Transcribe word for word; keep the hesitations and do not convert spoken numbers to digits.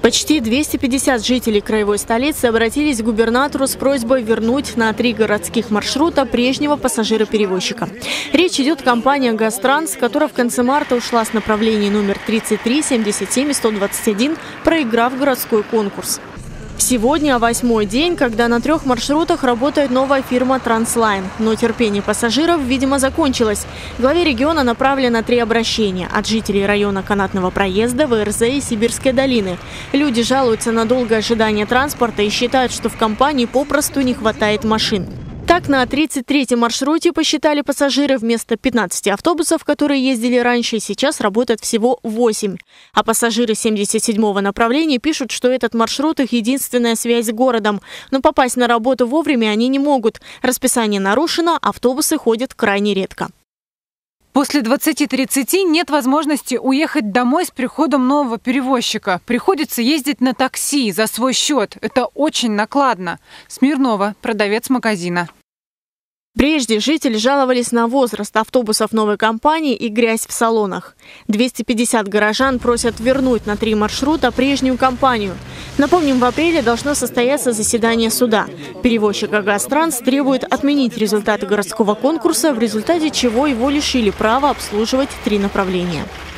Почти двести пятьдесят жителей краевой столицы обратились к губернатору с просьбой вернуть на три городских маршрута прежнего пассажира-перевозчика. Речь идет о компании «Газтранс», которая в конце марта ушла с направлений номер тридцать три, семьдесят семь и сто двадцать один, проиграв городской конкурс. Сегодня восьмой день, когда на трех маршрутах работает новая фирма «Транслайн». Но терпение пассажиров, видимо, закончилось. Главе региона направлено три обращения от жителей района Канатного проезда, ВРЗ и Сибирской долины. Люди жалуются на долгое ожидание транспорта и считают, что в компании попросту не хватает машин. Так, на тридцать третьем маршруте, посчитали пассажиры, вместо пятнадцати автобусов, которые ездили раньше, сейчас работает всего восемь. А пассажиры семьдесят седьмого направления пишут, что этот маршрут их единственная связь с городом. Но попасть на работу вовремя они не могут. Расписание нарушено, автобусы ходят крайне редко. После двадцати тридцати нет возможности уехать домой с приходом нового перевозчика. Приходится ездить на такси за свой счет. Это очень накладно. Смирнова, продавец магазина. Прежде жители жаловались на возраст автобусов новой компании и грязь в салонах. двести пятьдесят горожан просят вернуть на три маршрута прежнюю компанию. Напомним, в апреле должно состояться заседание суда. Перевозчик «Газтранс» требует отменить результаты городского конкурса, в результате чего его лишили права обслуживать три направления.